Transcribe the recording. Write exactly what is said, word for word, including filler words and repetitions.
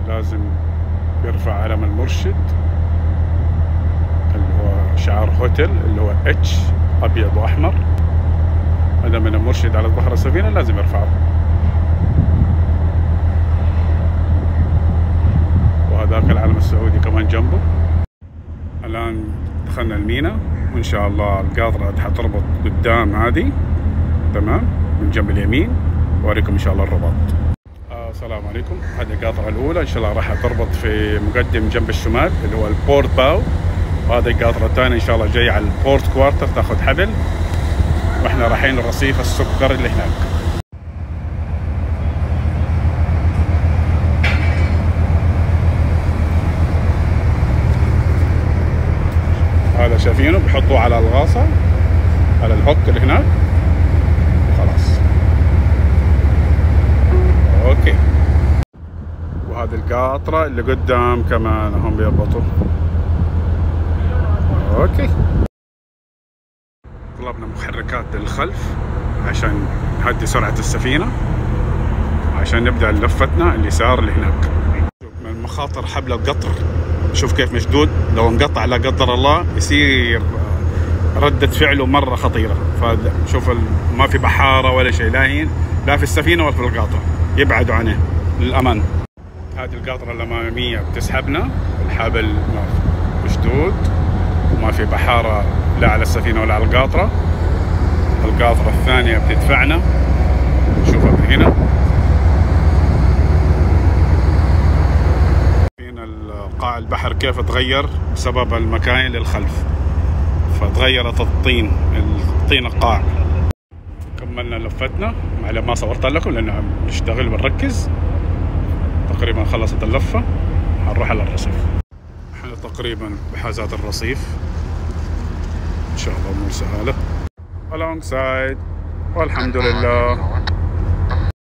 لازم يرفع علم المرشد اللي هو شعار هوتل اللي هو اتش ابيض واحمر. ما دام المرشد على ظهر السفينه لازم يرفعه. وهذاك العلم السعودي كمان جنبه. الان دخلنا الميناء وان شاء الله القاطره حتربط قدام هذه تمام من جنب اليمين. واوريكم ان شاء الله الرباط. آه السلام عليكم. هذه القاطره الاولى ان شاء الله راح تربط في مقدم جنب الشمال اللي هو البورت باو. وهذه القاطره الثانيه ان شاء الله جايه على البورت كوارتر تاخذ حبل. واحنا رايحين الرصيف السكر اللي هناك. هذا شايفينه بيحطوه على الغاصة على الهوك اللي هناك وخلاص. اوكي. وهذه القاطرة اللي قدام كمان هم بيربطوا. اوكي. طلبنا محركات للخلف عشان نهدي سرعة السفينة عشان نبدأ لفتنا اليسار اللي هناك. من مخاطر حبل القطر شوف كيف مشدود. لو انقطع لا قدر الله يصير ردة فعله مرة خطيرة. فشوف ما في بحارة ولا شيء لا لا في السفينة ولا في القاطرة. يبعدوا عنه للأمان. هذه القاطرة الأمامية بتسحبنا. الحبل مشدود وما في بحارة لا على السفينة ولا على القاطرة. القاطرة الثانية بتدفعنا. شوفها من هنا. قاع البحر كيف تغير بسبب المكاين للخلف. فتغيرت الطين الطين القاع. كملنا لفتنا. معلش ما صورت لكم لأنه نشتغل ونركز. تقريبا خلصت اللفة. هنروح على الرصيف. احنا تقريبا بحازات الرصيف ان شاء الله امور سهله. alongside والحمد لله.